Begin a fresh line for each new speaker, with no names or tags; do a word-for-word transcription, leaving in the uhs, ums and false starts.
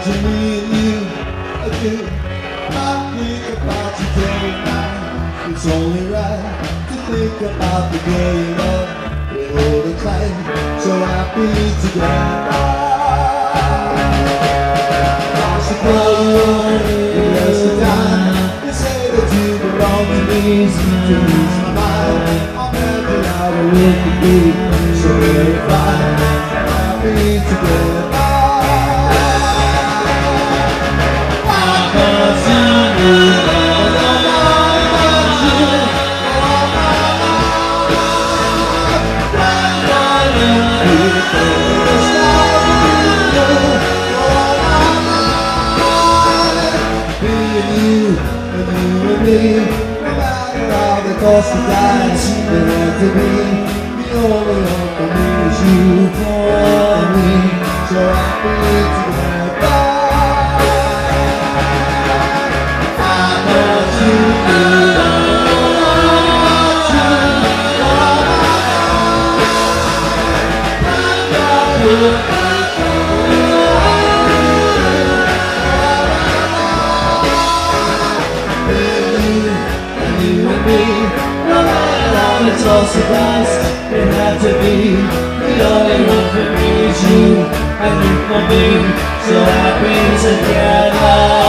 imagine me and you, I do. I think about you day and night. It's only right to think about the day you love. We hold it tight, so happy together. Across the road, we rest the time. You say that you belong to me, to lose my mind. I'll never know what it could be, so very fine. Happy together. No matter how the cost of dice, there had to be. The only one for me is you, for me. So happy together. I want you, I want you, I it's all so nice, it had to be. The only one for me is you, and you for me, so happy together.